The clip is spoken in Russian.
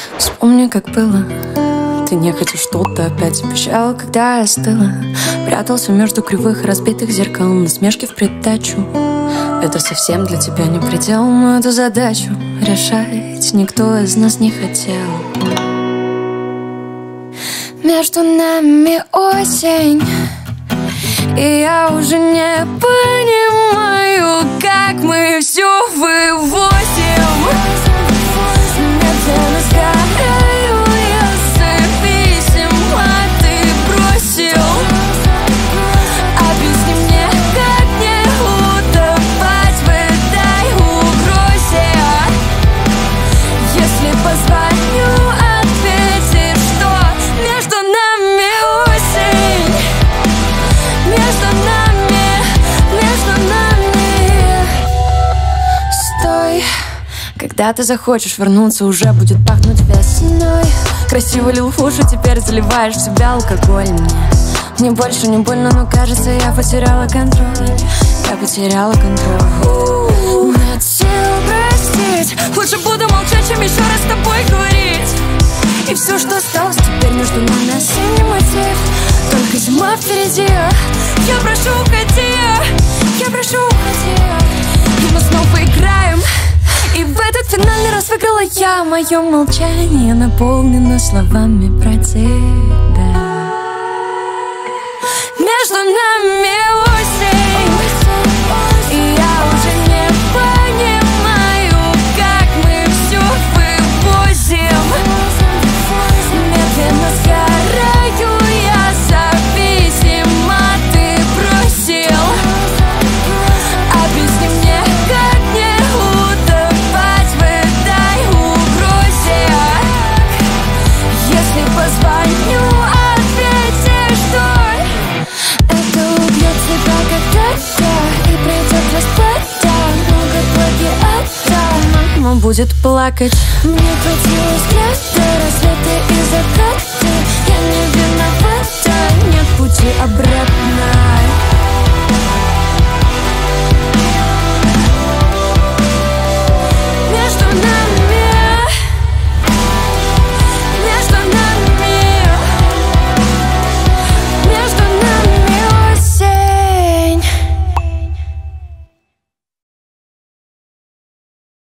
Вспомни, как было. Ты нехотя что-то опять обещал, когда я остыла. Прятался между кривых разбитых зеркал, насмешки в придачу. Это совсем для тебя не предел, но эту задачу решать никто из нас не хотел. Между нами осень, и я уже не понимаю, как мы все вывозим. Медленно сгораю я зависимо, ты бросил. Объясни мне, как не утопать в этой угрозе. Если позвоню, ответишь, что между нами осень. Между нами стой. Когда ты захочешь вернуться, уже будет пахнуть весной. Красиво лил в уши, теперь заливаешь в себя алкоголь. Мне больше не больно, но кажется, я потеряла контроль. Я потеряла контроль. Нет сил простить. Лучше буду молчать, чем еще раз с тобой говорить. И все, что осталось теперь между нами, осенний мотив. Только зима впереди. Я прошу, уходи. Я прошу, уходи. И мы снова играем. И в этот финальный раз выиграла я. Мое молчание наполнено словами про тебя. Между нами осень, и я уже не понимаю, как мы все вывозим. Медленно сгораю я зависимо, ты бросил. Объясни мне, как не утопать в этой угрозе. Если позвоню, ответишь, что это убьет тебя когда-то и придет расплата. Много плагиата. Мама будет плакать. Мне хватило взгляда, рассветы и закаты. Я не виновата, нет пути обратно.